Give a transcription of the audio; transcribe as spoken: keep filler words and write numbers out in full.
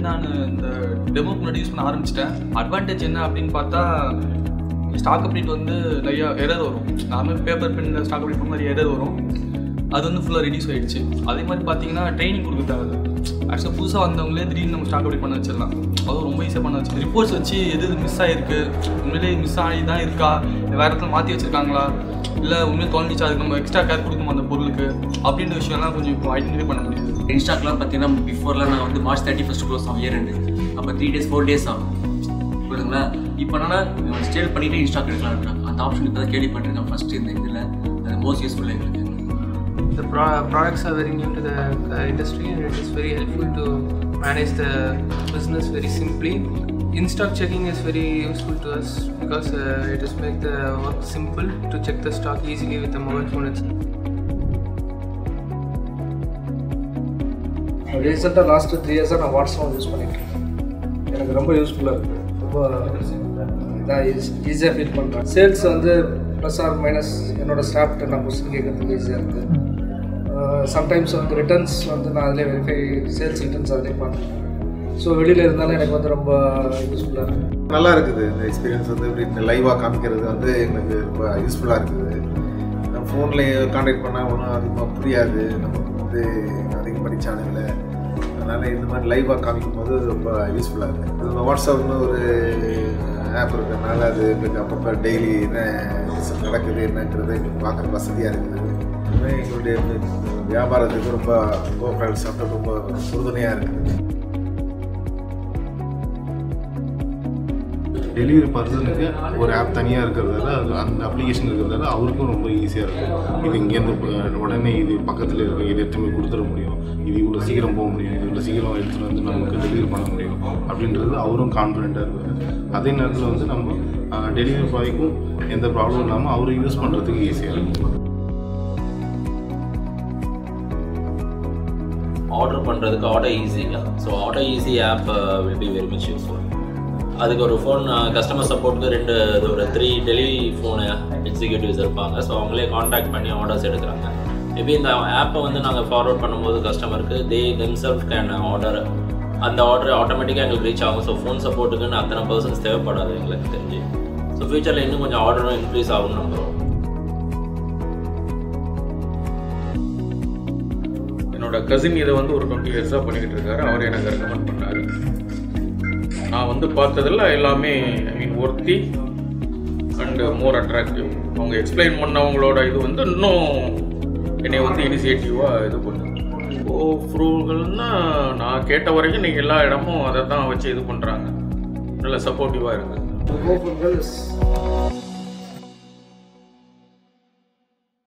நான் இந்த டெமோக்கு முன்னாடி யூஸ் பண்ண ஆரம்பிச்சிட்டேன். அட்வான்டேஜ் என்ன அப்படின்னு பார்த்தா ஸ்டாக் அப்டேட் வந்து நிறையா எரர் வரும். நார்மல் பேப்பர் பென்னில் ஸ்டாக் அப்டேட் பண்ண மாதிரி எரர் வரும். அது வந்து ஃபுல்லாக ரெடியூஸ் ஆகிடுச்சு. அதே மாதிரி பார்த்தீங்கன்னா ட்ரைனிங் கொடுக்க தேவை. ஆக்சுவலாக புதுசாக வந்தவங்களே திடீர்னு நம்ம ஸ்டாக் அப்டேட் பண்ண வச்சிடலாம். அதுவும் ரொம்ப ஈஸியாக பண்ண வச்சு ரிப்போர்ட்ஸ் வச்சு எது எது மிஸ் ஆகிருக்கு, உண்மையிலே மிஸ் ஆகி தான் இருக்கா, வேறு இடத்துல மாற்றி வச்சுருக்காங்களா, இல்லை உண்மையிலே தொலைஞ்சிச்சா, அதுக்கு நம்ம எக்ஸ்ட்ரா கேர் கொடுக்கணும் அந்த பொருளுக்கு அப்படின்ற விஷயம்லாம் கொஞ்சம் இப்போ ஐடென்டிஃபை பண்ண முடியுது. இன்ஸ்டாக்லாம் பார்த்தீங்கன்னா பிஃபோர்லாம் நான் வந்து மார்ச் தேர்ட்டி ஃபஸ்ட் க்ளோஸ் ஆகும் இயர் ரெண்டு, அப்போ த்ரீ டேஸ் ஃபோர் டேஸ் ஆகும் புரியுதுங்களா. இப்போ என்னன்னா ஸ்டேல் பண்ணிவிட்டு இன்ஸ்டாக் எடுக்கலாம்ன்றாங்க. அந்த ஆப்ஷன் இப்போ தான் கேள்விப்பட்டிருக்கேன் ஃபஸ்ட்டு இந்த இதில். அது மோஸ்ட் யூஸ்ஃபுல்லாக எங்களுக்கு. The pro products are very new to the uh, industry, and it is very helpful to manage the business very simply. In-stock checking is very useful to us because uh, it is make the work simple to check the stock easily with the mobile phone itself. ரீசெண்டாக last three இயர்ஸாக நான் WhatsApp use பண்ணிட்டுருக்கேன். எனக்கு ரொம்ப யூஸ்ஃபுல்லாக இருக்குது. ரொம்ப இதாக ஈஸி ஈஸியாக ஃபீல் பண்ணுறேன். சேல்ஸ் வந்து ப்ளஸ் ஆர் மைனஸ் என்னோடய ஸ்டாஃப்ட்ட நான் கொஸ்டின் கேட்கறதுக்கு ஈஸியாக இருக்குது. சம்டைம்ஸ் வந்து ரிட்டர்ன்ஸ் வந்து நான் அதிலே வெரிஃபை சேல்ஸ் ரிட்டர்ன்ஸ் அதிலே பார்த்துருக்கேன். ஸோ வெளியில் இருந்தாலும் எனக்கு வந்து ரொம்ப யூஸ்ஃபுல்லாக இருக்குது. நல்லா இருக்குது. இந்த எக்ஸ்பீரியன்ஸ் வந்து இப்படி லைவாக காமிக்கிறது வந்து எனக்கு ரொம்ப யூஸ்ஃபுல்லாக இருக்குது. நம்ம ஃபோனில் கான்டாக்ட் பண்ணால் ஒன்றும் அதிகமாக புரியாது நமக்கு வந்து அதிகம் படித்தானுங்கள. அதனால் இந்த மாதிரி லைவாக காமிக்கும் போது ரொம்ப யூஸ்ஃபுல்லாக இருக்குது. நம்ம வாட்ஸ்அப்னு ஒரு ஆப் இருக்கிறதுனால அது எங்களுக்கு அப்பப்போ டெய்லி என்ன நடக்குது என்னங்கிறது எங்களுக்கு பார்க்குற வசதியாக இருக்குது. எங்களுடைய வியாபாரத்துக்கு ரொம்ப கோஃப்ருகல் சாப்பிட்டு ரொம்ப உறுதுணையாக இருக்குது. டெலிவரி பர்சனுக்கு ஒரு ஆப் தனியாக இருக்கிறதால அது அந்த அப்ளிகேஷன் இருக்கிறதால அவருக்கும் ரொம்ப ஈஸியாக இருக்கும். இது இங்கேருந்து உடனே இது பக்கத்தில் இருக்கும், இது எடுத்துமே கொடுத்துட முடியும், இது இவ்வளோ சீக்கிரம் போக முடியும், இது இவ்வளோ சீக்கிரம் எடுத்துகிட்டு வந்து நமக்கு டெலிவரி பண்ண முடியும் அப்படின்றது அவரும் கான்ஃபிடென்ட்டாக இருப்பார். அதே நேரத்தில் வந்து நம்ம டெலிவரி பாய்க்கும் எந்த ப்ராப்ளம் இல்லாமல் அவரை யூஸ் பண்ணுறதுக்கு ஈஸியாக இருக்கும். ஆர்டர் பண்ணுறதுக்கு ஆர்டர் ஈஸிங்க. So order easy app will be very much useful. அதுக்கு ஒரு ஃபோன் கஸ்டமர் சப்போர்ட்டுக்கு ரெண்டு ஒரு த்ரீ டெலிவரி ஃபோனு எக்ஸிக்யூட்டிவ்ஸ் இருப்பாங்க. ஸோ அவங்களே காண்டாக்ட் பண்ணி ஆர்டர்ஸ் எடுக்கிறாங்க. மேபி இந்த ஆப்பை வந்து நாங்கள் ஃபார்வர்ட் பண்ணும்போது கஸ்டமருக்கு தே தெம்செல்ஃப் கேன் ஆர்டர், அந்த ஆர்டர் ஆட்டோமேட்டிக்காக எங்களுக்கு ரீச் ஆகும். ஸோ ஃபோன் சப்போர்ட்டுக்குன்னு அத்தனை பர்சன்ஸ் தேவைப்படாது எங்களுக்கு தெரிஞ்சு. ஸோ ஃபியூச்சரில் இன்னும் கொஞ்சம் ஆர்டரும் இன்க்ரீஸ் ஆகும்னு நம்புகிறோம். என்னோட கசின் இதை வந்து ஒரு டுவெண்ட்டி இயர்ஸாக பண்ணிக்கிட்டு இருக்காரு. அவர் எனக்கு ரெக்கமெண்ட் பண்ணார். நான் வந்து பார்த்ததில் எல்லாமே I mean worthy and more attractive. அவங்க எக்ஸ்பிளைன் பண்ணவங்களோட இது வந்து இன்னும் என்னை வந்து இனிஷியேட்டிவாக இது பண்ணுது. GOFRUGALனால் நான் கேட்ட வரைக்கும் நீங்கள் எல்லா இடமும் அதை தான் வச்சு இது பண்ணுறாங்க. நல்ல சப்போர்ட்டிவாக இருக்குது. GOFRUGAL